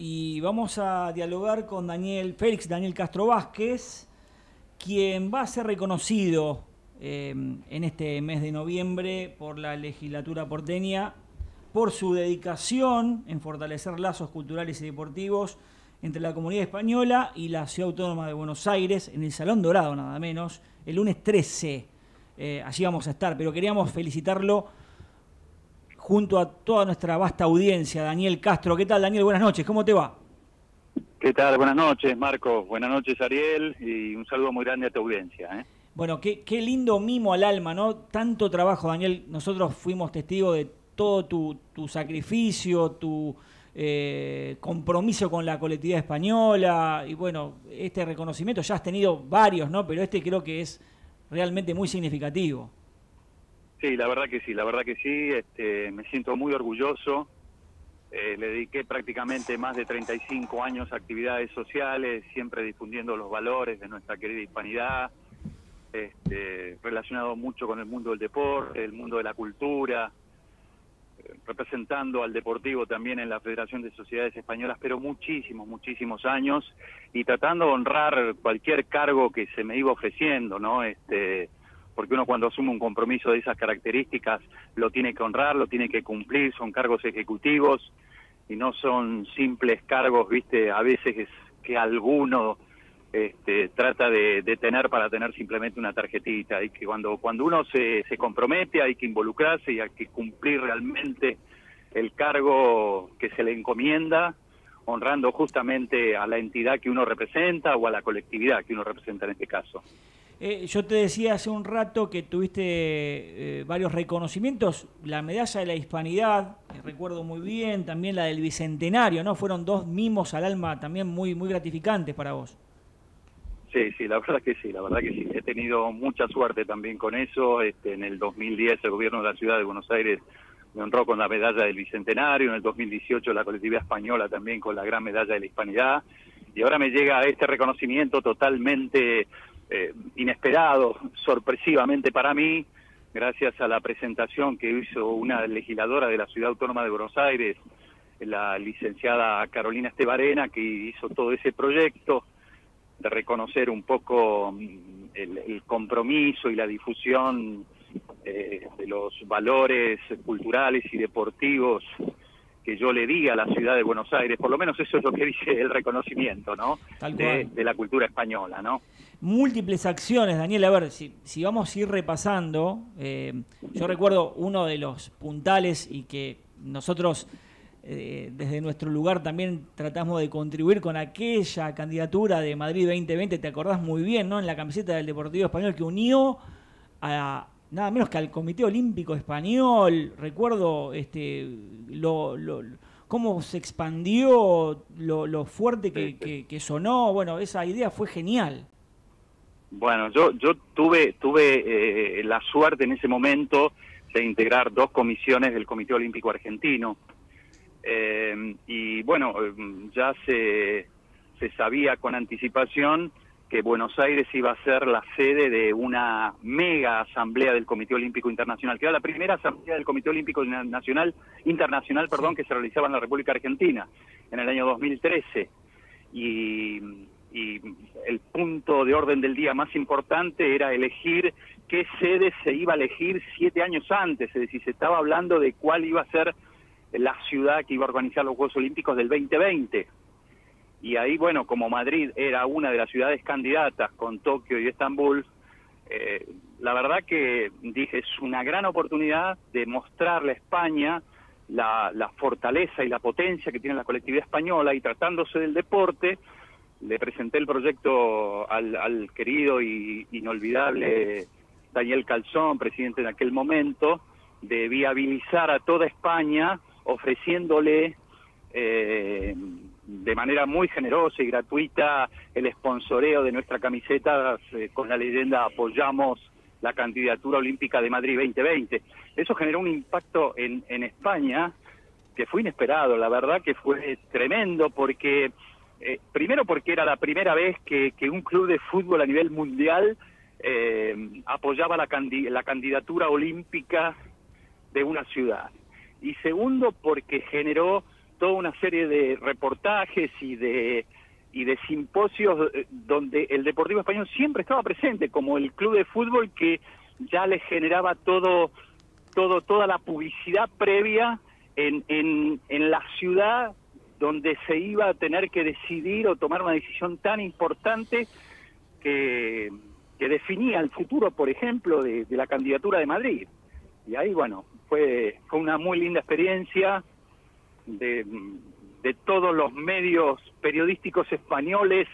y vamos a dialogar con Félix Daniel Castro Vázquez, quien va a ser reconocido en este mes de noviembre por la legislatura porteña por su dedicación en fortalecer lazos culturales y deportivos entre la comunidad española y la Ciudad Autónoma de Buenos Aires, en el Salón Dorado nada menos, el lunes 13. Allí vamos a estar, pero queríamos felicitarlo junto a toda nuestra vasta audiencia. Daniel Castro, ¿qué tal, Daniel? Buenas noches, ¿cómo te va? ¿Qué tal? Buenas noches, Marco. Buenas noches, Ariel, y un saludo muy grande a tu audiencia, ¿eh? Bueno, qué lindo mimo al alma, ¿no? Tanto trabajo, Daniel. Nosotros fuimos testigos de todo tu sacrificio, tu compromiso con la colectividad española. Y bueno, este reconocimiento ya has tenido varios, ¿no? Pero este creo que es realmente muy significativo. Sí, la verdad que sí, me siento muy orgulloso. Le dediqué prácticamente más de 35 años a actividades sociales, siempre difundiendo los valores de nuestra querida hispanidad, relacionado mucho con el mundo del deporte, el mundo de la cultura, representando al Deportivo también en la Federación de Sociedades Españolas, pero muchísimos años, y tratando de honrar cualquier cargo que se me iba ofreciendo, ¿no? Porque uno cuando asume un compromiso de esas características lo tiene que honrar, lo tiene que cumplir, son cargos ejecutivos y no son simples cargos, viste, a veces que alguno trata de tener para tener simplemente una tarjetita, y que cuando uno se compromete hay que involucrarse y hay que cumplir realmente el cargo que se le encomienda, honrando justamente a la entidad que uno representa o a la colectividad que uno representa en este caso. Yo te decía hace un rato que tuviste varios reconocimientos, la medalla de la Hispanidad, recuerdo muy bien, también la del Bicentenario, ¿no? Fueron dos mimos al alma también muy gratificantes para vos. Sí, la verdad que sí. He tenido mucha suerte también con eso. En el 2010 el gobierno de la Ciudad de Buenos Aires me honró con la medalla del Bicentenario, en el 2018 la colectividad española también con la gran medalla de la Hispanidad, y ahora me llega este reconocimiento totalmente inesperado, sorpresivamente para mí, gracias a la presentación que hizo una legisladora de la Ciudad Autónoma de Buenos Aires, la licenciada Carolina Estebarena, que hizo todo ese proyecto de reconocer un poco el compromiso y la difusión de los valores culturales y deportivos que yo le di a la ciudad de Buenos Aires. Por lo menos eso es lo que dice el reconocimiento, ¿no? De la cultura española, ¿no? Múltiples acciones, Daniel. A ver, si vamos a ir repasando, yo recuerdo uno de los puntales y que nosotros desde nuestro lugar también tratamos de contribuir con aquella candidatura de Madrid 2020, te acordás muy bien, ¿no? En la camiseta del Deportivo Español, que unió a nada menos que al Comité Olímpico Español. Recuerdo cómo se expandió, lo fuerte que sonó. Bueno, esa idea fue genial. Bueno, yo tuve la suerte en ese momento de integrar dos comisiones del Comité Olímpico Argentino. Y bueno, ya se sabía con anticipación que Buenos Aires iba a ser la sede de una mega asamblea del Comité Olímpico Internacional, que era la primera asamblea del Comité Olímpico Internacional, que se realizaba en la República Argentina en el año 2013. Y el punto de orden del día más importante era elegir qué sede se iba a elegir 7 años antes, es decir, se estaba hablando de cuál iba a ser la ciudad que iba a organizar los Juegos Olímpicos del 2020. Y ahí, bueno, como Madrid era una de las ciudades candidatas con Tokio y Estambul, la verdad que dije, es una gran oportunidad de mostrarle a España la fortaleza y la potencia que tiene la colectividad española, y tratándose del deporte, le presenté el proyecto al querido y inolvidable Daniel Calzón, presidente en aquel momento, de viabilizar a toda España, ofreciéndole de manera muy generosa y gratuita el sponsoreo de nuestra camiseta con la leyenda "Apoyamos la candidatura olímpica de Madrid 2020. Eso generó un impacto en España que fue inesperado, la verdad que fue tremendo, porque primero porque era la primera vez que un club de fútbol a nivel mundial apoyaba la candidatura olímpica de una ciudad. Y segundo, porque generó toda una serie de reportajes y de simposios donde el Deportivo Español siempre estaba presente, como el club de fútbol que ya les generaba toda la publicidad previa en la ciudad donde se iba a tener que decidir o tomar una decisión tan importante que definía el futuro, por ejemplo, de la candidatura de Madrid. Y ahí, bueno, fue una muy linda experiencia de todos los medios periodísticos españoles.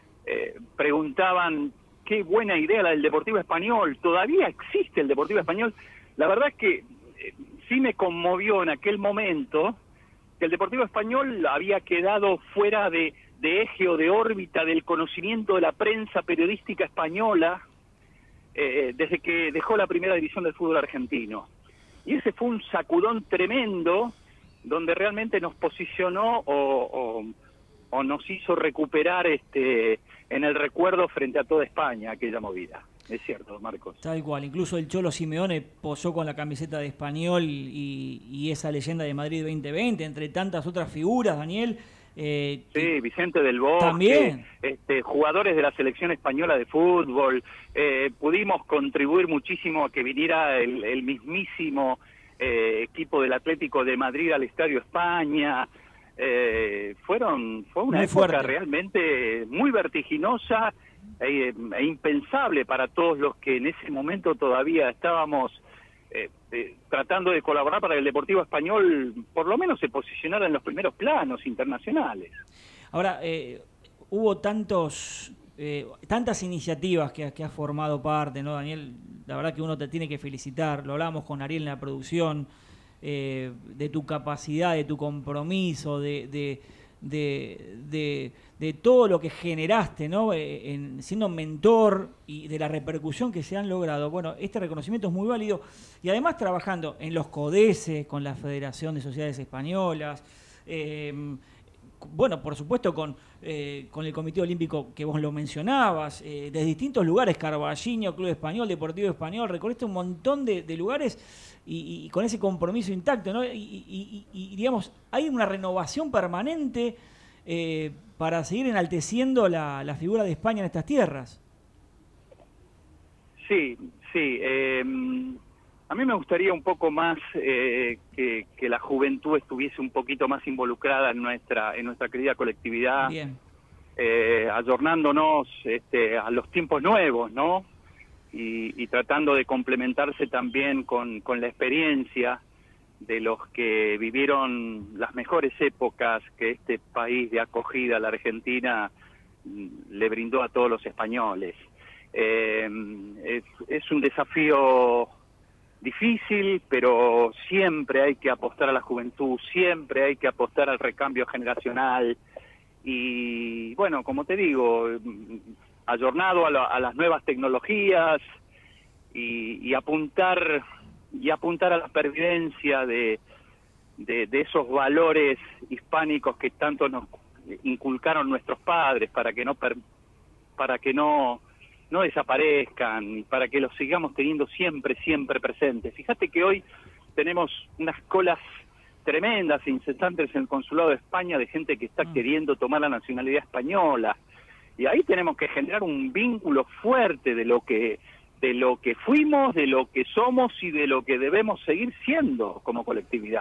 Preguntaban qué buena idea la del Deportivo Español, todavía existe el Deportivo Español. La verdad es que sí me conmovió en aquel momento que el Deportivo Español había quedado fuera de eje o de órbita del conocimiento de la prensa periodística española desde que dejó la primera división del fútbol argentino. Y ese fue un sacudón tremendo donde realmente nos posicionó o nos hizo recuperar en el recuerdo frente a toda España aquella movida. Es cierto, Marcos. Tal cual, incluso el Cholo Simeone posó con la camiseta de Español y esa leyenda de Madrid 2020, entre tantas otras figuras, Daniel. Sí, Vicente del Bosque, también. Jugadores de la selección española de fútbol. Pudimos contribuir muchísimo a que viniera el mismísimo equipo del Atlético de Madrid al Estadio España. Fue una época realmente muy vertiginosa e impensable para todos los que en ese momento todavía estábamos tratando de colaborar para que el Deportivo Español por lo menos se posicionara en los primeros planos internacionales. Ahora, hubo tantas iniciativas que has formado parte, ¿no, Daniel? La verdad que uno te tiene que felicitar, lo hablábamos con Ariel en la producción, de tu capacidad, de tu compromiso, de todo lo que generaste, ¿no? Siendo mentor y de la repercusión que se han logrado. Bueno, este reconocimiento es muy válido y además trabajando en los CODESE, con la Federación de Sociedades Españolas, bueno, por supuesto con el Comité Olímpico que vos lo mencionabas, de distintos lugares, Carballiño, Club Español, Deportivo Español, recorriste un montón de lugares y con ese compromiso intacto, ¿no? Y digamos, hay una renovación permanente para seguir enalteciendo la figura de España en estas tierras. Sí. A mí me gustaría un poco más que la juventud estuviese un poquito más involucrada en nuestra querida colectividad. Bien. Ayornándonos a los tiempos nuevos, ¿no? Y tratando de complementarse también con la experiencia de los que vivieron las mejores épocas que este país de acogida, la Argentina, le brindó a todos los españoles. Es un desafío difícil, pero siempre hay que apostar a la juventud, siempre hay que apostar al recambio generacional y, bueno, como te digo, ayornado a las nuevas tecnologías y apuntar a la pervivencia de esos valores hispánicos que tanto nos inculcaron nuestros padres para que no desaparezcan, para que los sigamos teniendo siempre presentes. Fíjate que hoy tenemos unas colas tremendas e incesantes en el Consulado de España de gente que está queriendo tomar la nacionalidad española. Y ahí tenemos que generar un vínculo fuerte de lo que fuimos, de lo que somos y de lo que debemos seguir siendo como colectividad.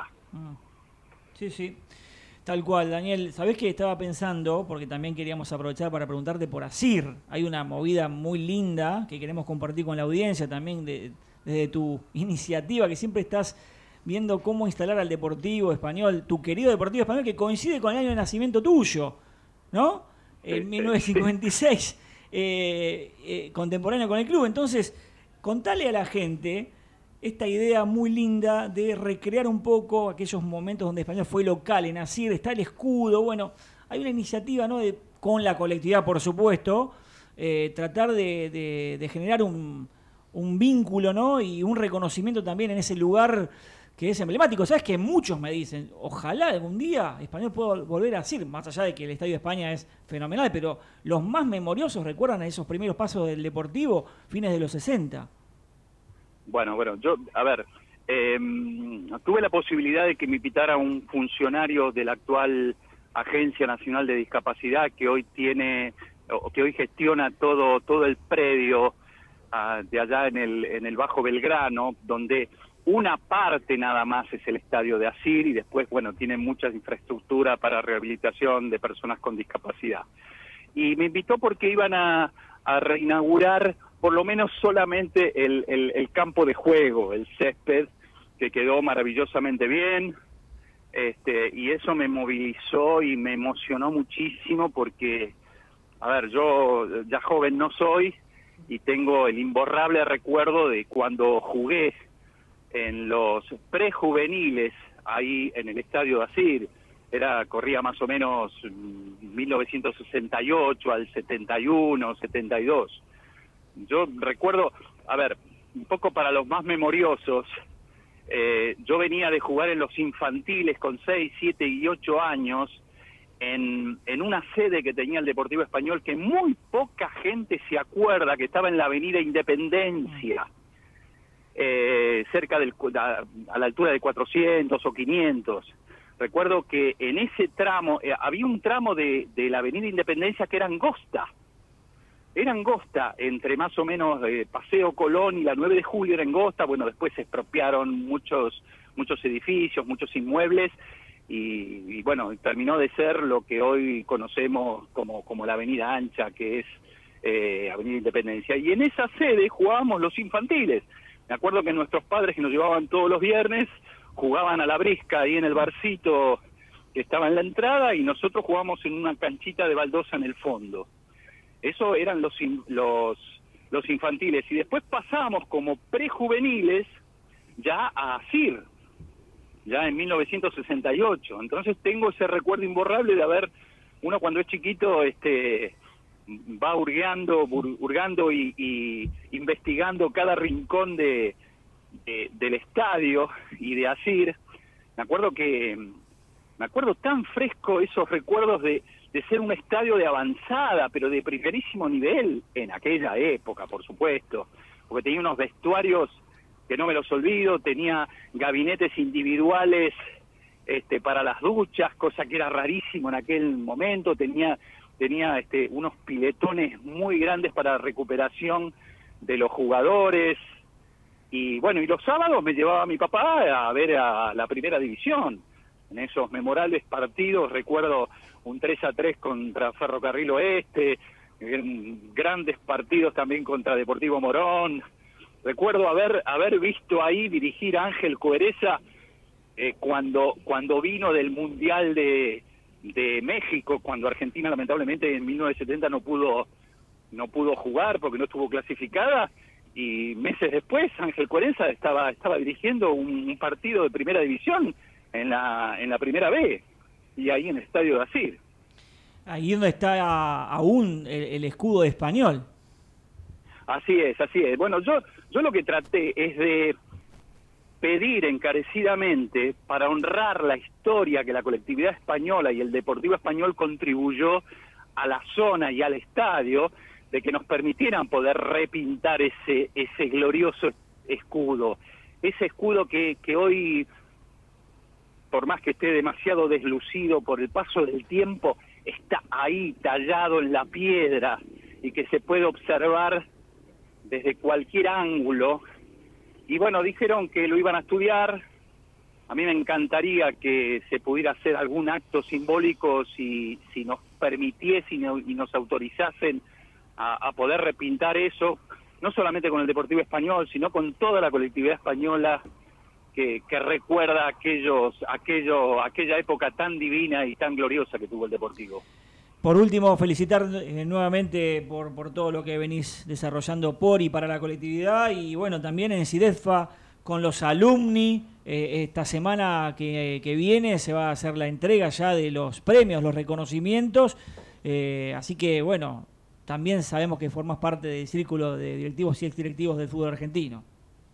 Sí. Tal cual, Daniel. ¿Sabés qué estaba pensando? Porque también queríamos aprovechar para preguntarte por ASIR. Hay una movida muy linda que queremos compartir con la audiencia también desde tu iniciativa, que siempre estás viendo cómo instalar al Deportivo Español, tu querido Deportivo Español, que coincide con el año de nacimiento tuyo, ¿no? En 1956, contemporáneo con el club. Entonces, contale a la gente esta idea muy linda de recrear un poco aquellos momentos donde Español fue local, en ASIR, está el escudo. Bueno, hay una iniciativa, ¿no? Con la colectividad, por supuesto, tratar de generar un vínculo, ¿no? Y un reconocimiento también en ese lugar que es emblemático. ¿Sabes que muchos me dicen, ojalá algún día Español pueda volver a ASIR, más allá de que el Estadio de España es fenomenal, pero los más memoriosos recuerdan a esos primeros pasos del Deportivo, fines de los 60? Bueno, tuve la posibilidad de que me invitara un funcionario de la actual Agencia Nacional de Discapacidad que hoy gestiona todo el predio de allá en el Bajo Belgrano, donde una parte nada más es el estadio de Asir y después, bueno, tiene mucha infraestructura para rehabilitación de personas con discapacidad. Y me invitó porque iban a reinaugurar por lo menos solamente el campo de juego, el césped, que quedó maravillosamente bien, y eso me movilizó y me emocionó muchísimo porque, a ver, yo ya joven no soy y tengo el imborrable recuerdo de cuando jugué en los prejuveniles ahí en el estadio de Asir. Corría más o menos 1968 al 71, 72. Yo recuerdo, a ver, un poco para los más memoriosos, yo venía de jugar en los infantiles con 6, 7 y 8 años en una sede que tenía el Deportivo Español que muy poca gente se acuerda, que estaba en la Avenida Independencia, cerca a la altura de 400 o 500. Recuerdo que en ese tramo, había un tramo de la Avenida Independencia que era angosta, entre más o menos Paseo Colón y la 9 de Julio era angosta. Bueno, después se expropiaron muchos edificios, muchos inmuebles, y bueno, terminó de ser lo que hoy conocemos como la Avenida Ancha, que es Avenida Independencia. Y en esa sede jugábamos los infantiles. Me acuerdo que nuestros padres, que nos llevaban todos los viernes, jugaban a la brisca ahí en el barcito que estaba en la entrada, y nosotros jugábamos en una canchita de baldosa en el fondo. Eso eran los infantiles, y después pasamos como prejuveniles ya a Asir, ya en 1968. Entonces tengo ese recuerdo imborrable de haber, uno cuando es chiquito va hurgando y investigando cada rincón del estadio y de Asir. Me acuerdo tan fresco esos recuerdos de ser un estadio de avanzada, pero de primerísimo nivel, en aquella época, por supuesto, porque tenía unos vestuarios que no me los olvido, tenía gabinetes individuales para las duchas, cosa que era rarísimo en aquel momento, tenía unos piletones muy grandes para recuperación de los jugadores, y bueno, y los sábados me llevaba mi papá a ver a la primera división. En esos memorables partidos recuerdo un 3-3 contra Ferrocarril Oeste, grandes partidos también contra Deportivo Morón. Recuerdo haber visto ahí dirigir a Ángel Cuereza cuando vino del Mundial de México, cuando Argentina lamentablemente en 1970 no pudo jugar porque no estuvo clasificada, y meses después Ángel Cuereza estaba dirigiendo un partido de primera división en la primera B, y ahí en el estadio de Asir. Ahí donde está aún el escudo de Español. Así es. Bueno, yo lo que traté es de pedir encarecidamente, para honrar la historia que la colectividad española y el Deportivo Español contribuyó a la zona y al estadio, de que nos permitieran poder repintar ese glorioso escudo. Ese escudo que hoy, por más que esté demasiado deslucido por el paso del tiempo, está ahí tallado en la piedra y que se puede observar desde cualquier ángulo. Y bueno, dijeron que lo iban a estudiar. A mí me encantaría que se pudiera hacer algún acto simbólico si nos permitiesen y nos autorizasen a poder repintar eso, no solamente con el Deportivo Español, sino con toda la colectividad española que recuerda aquella época tan divina y tan gloriosa que tuvo el Deportivo. Por último, felicitar nuevamente por todo lo que venís desarrollando por y para la colectividad, y bueno, también en SIDEFA con los alumni. Esta semana que viene se va a hacer la entrega ya de los premios, los reconocimientos, así que bueno, también sabemos que formas parte del círculo de directivos y exdirectivos del fútbol argentino.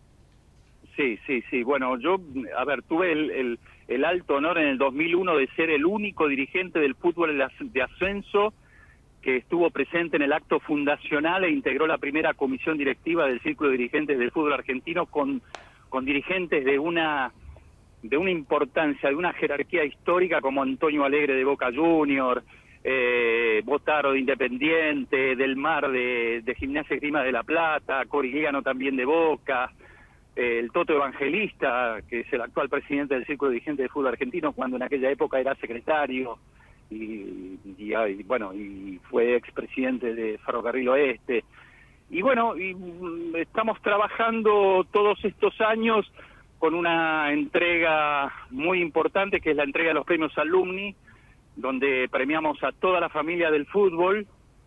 Sí. Bueno, yo, tuve el alto honor en el 2001 de ser el único dirigente del fútbol de ascenso que estuvo presente en el acto fundacional e integró la primera comisión directiva del Círculo de Dirigentes del Fútbol Argentino con con dirigentes de una importancia, de una jerarquía histórica como Antonio Alegre de Boca Junior, Botaro de Independiente, Del Mar de Gimnasia y Esgrima de La Plata, Corigliano también de Boca, el Toto Evangelista, que es el actual presidente del Círculo Dirigente de Fútbol Argentino, cuando en aquella época era secretario, y fue expresidente de Ferrocarril Oeste. Y bueno, estamos trabajando todos estos años con una entrega muy importante, que es la entrega de los premios Alumni, donde premiamos a toda la familia del fútbol,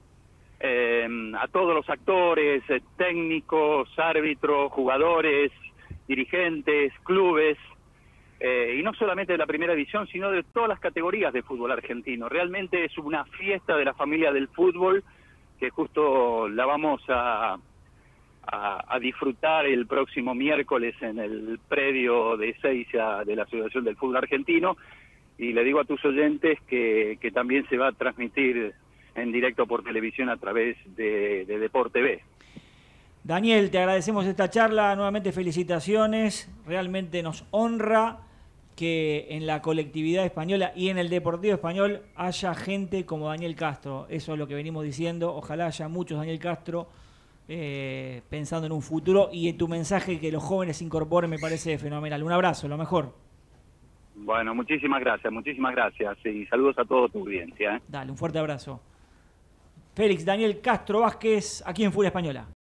a todos los actores, técnicos, árbitros, jugadores, dirigentes, clubes, y no solamente de la primera división, sino de todas las categorías de fútbol argentino. Realmente es una fiesta de la familia del fútbol, que justo la vamos a disfrutar el próximo miércoles en el predio de Ezeiza de la Asociación del Fútbol Argentino, y le digo a tus oyentes que también se va a transmitir en directo por televisión a través de Deporte TV. Daniel, te agradecemos esta charla, nuevamente felicitaciones, realmente nos honra que en la colectividad española y en el Deportivo Español haya gente como Daniel Castro. Eso es lo que venimos diciendo, ojalá haya muchos Daniel Castro pensando en un futuro, y en tu mensaje que los jóvenes se incorporen me parece fenomenal. Un abrazo, lo mejor. Bueno, muchísimas gracias y saludos a toda tu audiencia. Dale, un fuerte abrazo. Félix Daniel Castro Vázquez, aquí en Furia Española.